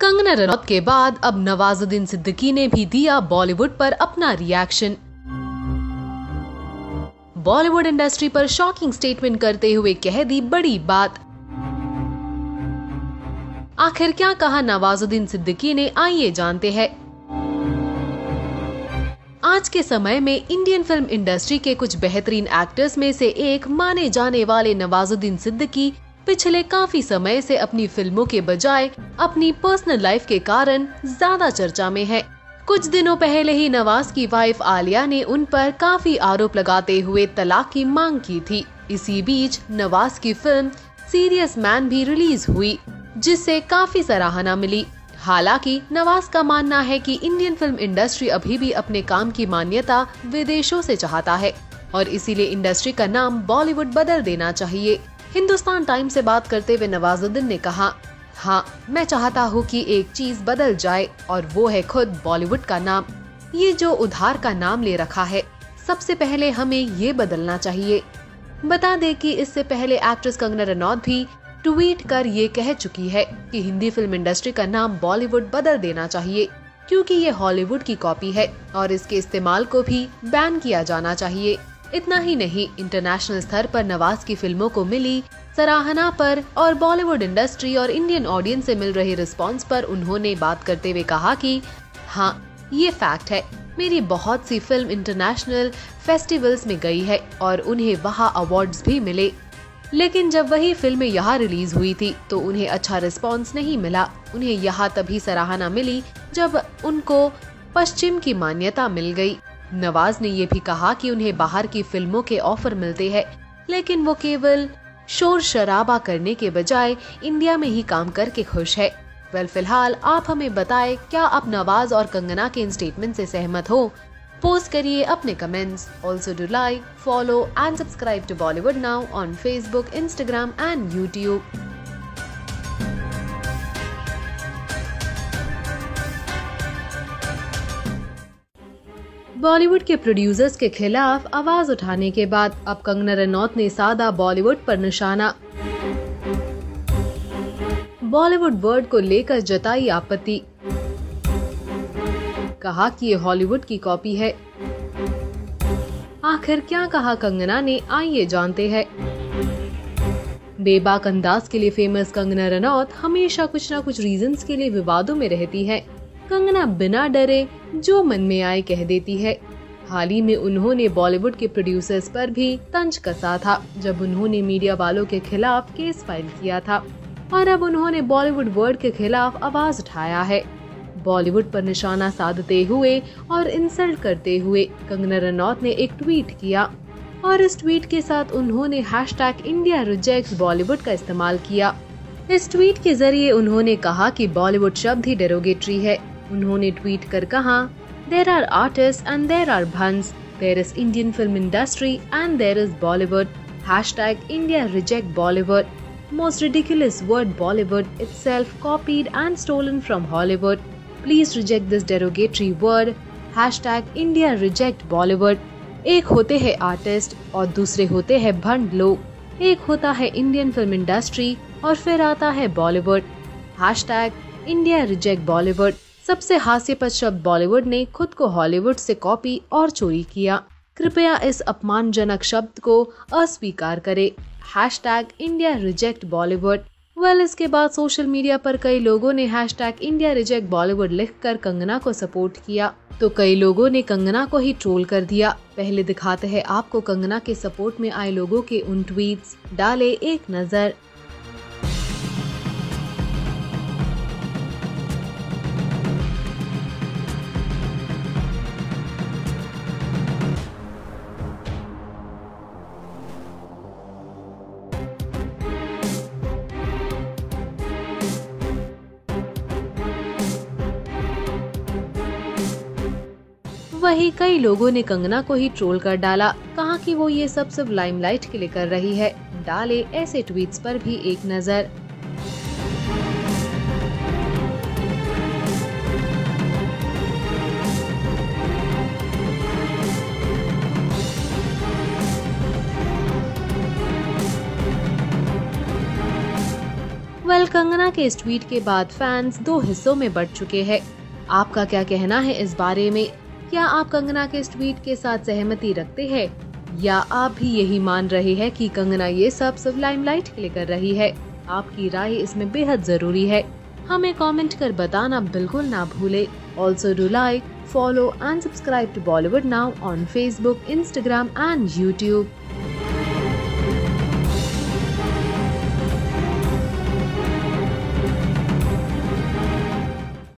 कंगना रनौत के बाद अब नवाजुद्दीन सिद्दीकी ने भी दिया बॉलीवुड पर अपना रिएक्शन। बॉलीवुड इंडस्ट्री पर शॉकिंग स्टेटमेंट करते हुए कह दी बड़ी बात। आखिर क्या कहा नवाजुद्दीन सिद्दीकी ने, आइए जानते हैं। आज के समय में इंडियन फिल्म इंडस्ट्री के कुछ बेहतरीन एक्टर्स में से एक माने जाने वाले नवाजुद्दीन सिद्दीकी पिछले काफी समय से अपनी फिल्मों के बजाय अपनी पर्सनल लाइफ के कारण ज्यादा चर्चा में है। कुछ दिनों पहले ही नवाज की वाइफ आलिया ने उन पर काफी आरोप लगाते हुए तलाक की मांग की थी। इसी बीच नवाज की फिल्म सीरियस मैन भी रिलीज हुई, जिससे काफी सराहना मिली। हालांकि नवाज का मानना है कि इंडियन फिल्म इंडस्ट्री अभी भी अपने काम की मान्यता विदेशों से चाहता है और इसीलिए इंडस्ट्री का नाम बॉलीवुड बदल देना चाहिए। हिंदुस्तान टाइम्स से बात करते हुए नवाजुद्दीन ने कहा, हाँ, मैं चाहता हूँ कि एक चीज बदल जाए और वो है खुद बॉलीवुड का नाम। ये जो उधार का नाम ले रखा है, सबसे पहले हमें ये बदलना चाहिए। बता दे कि इससे पहले एक्ट्रेस कंगना रनौत भी ट्वीट कर ये कह चुकी है कि हिंदी फिल्म इंडस्ट्री का नाम बॉलीवुड बदल देना चाहिए, क्योंकि ये हॉलीवुड की कॉपी है और इसके इस्तेमाल को भी बैन किया जाना चाहिए। इतना ही नहीं, इंटरनेशनल स्तर पर नवाज की फिल्मों को मिली सराहना पर और बॉलीवुड इंडस्ट्री और इंडियन ऑडियंस से मिल रहे रिस्पांस पर उन्होंने बात करते हुए कहा कि हाँ, ये फैक्ट है, मेरी बहुत सी फिल्म इंटरनेशनल फेस्टिवल्स में गई है और उन्हें वहाँ अवार्ड्स भी मिले, लेकिन जब वही फिल्में यहाँ रिलीज हुई थी तो उन्हें अच्छा रिस्पांस नहीं मिला। उन्हें यहाँ तभी सराहना मिली जब उनको पश्चिम की मान्यता मिल गई। नवाज ने ये भी कहा कि उन्हें बाहर की फिल्मों के ऑफर मिलते हैं, लेकिन वो केवल शोर शराबा करने के बजाय इंडिया में ही काम करके खुश है। फिलहाल आप हमें बताएं, क्या आप नवाज और कंगना के इन स्टेटमेंट से सहमत हो? पोस्ट करिए अपने comments. Also do like, follow and subscribe to Bollywood now on Facebook, Instagram and YouTube. Bollywood के प्रोड्यूसर्स के खिलाफ आवाज उठाने के बाद अब कंगना रनौत ने साधा बॉलीवुड पर निशाना। बॉलीवुड वर्ड को लेकर जताई आपत्ति, कहा कि ये हॉलीवुड की कॉपी है। आखिर क्या कहा कंगना ने, आइए जानते हैं। बेबाक अंदाज के लिए फेमस कंगना रनौत हमेशा कुछ न कुछ रीजंस के लिए विवादों में रहती है। कंगना बिना डरे जो मन में आए कह देती है। हाल ही में उन्होंने बॉलीवुड के प्रोड्यूसर्स पर भी तंज कसा था, जब उन्होंने मीडिया वालों के खिलाफ केस फाइल किया था और अब उन्होंने बॉलीवुड वर्ड के खिलाफ आवाज उठाया है। बॉलीवुड पर निशाना साधते हुए और इंसल्ट करते हुए कंगना रनौत ने एक ट्वीट किया और इस ट्वीट के साथ उन्होंने #India Rejects Bollywood का इस्तेमाल किया। इस ट्वीट के जरिए उन्होंने कहा कि बॉलीवुड शब्द ही डेरोगेटरी है। उन्होंने ट्वीट कर कहा, There are artists and there are buns. There is Indian film industry and there is Bollywood. #India Reject Bollywood. Most ridiculous word Bollywood itself copied and stolen from Hollywood. Please reject this derogatory word. #India Reject Bollywood. एक होते हैं artist और दूसरे होते हैं भंड लोग। एक होता है इंडियन फिल्म इंडस्ट्री और फिर आता है बॉलीवुड। #India Reject Bollywood. सबसे हास्यास्पद शब्द बॉलीवुड ने खुद को हॉलीवुड से कॉपी और चोरी किया। कृपया इस अपमानजनक शब्द को अस्वीकार करें। #India Reject Bollywood. इसके बाद सोशल मीडिया पर कई लोगों ने #India Reject Bollywood लिखकर कंगना को सपोर्ट किया, तो कई लोगों ने कंगना को ही ट्रोल कर दिया। पहले दिखाते हैं आपको कंगना के सपोर्ट में आए लोगों के उन ट्वीट्स, डाले एक नजर। वहीं कई लोगों ने कंगना को ही ट्रोल कर डाला, कहा कि वो ये सब सिर्फ लाइमलाइट के लिए कर रही है। डाले ऐसे ट्वीट्स पर भी एक नजर। कंगना के इस ट्वीट के बाद फैंस दो हिस्सों में बंट चुके हैं। आपका क्या कहना है इस बारे में? क्या आप कंगना के इस ट्वीट के साथ सहमति रखते हैं या आप भी यही मान रहे हैं कि कंगना ये सब सिर्फ लाइमलाइट के लिए कर रही है? आपकी राय इसमें बेहद जरूरी है। हमें कमेंट कर बताना बिल्कुल ना भूले। Also do like, follow and subscribe to Bollywood Now on Facebook, Instagram and YouTube.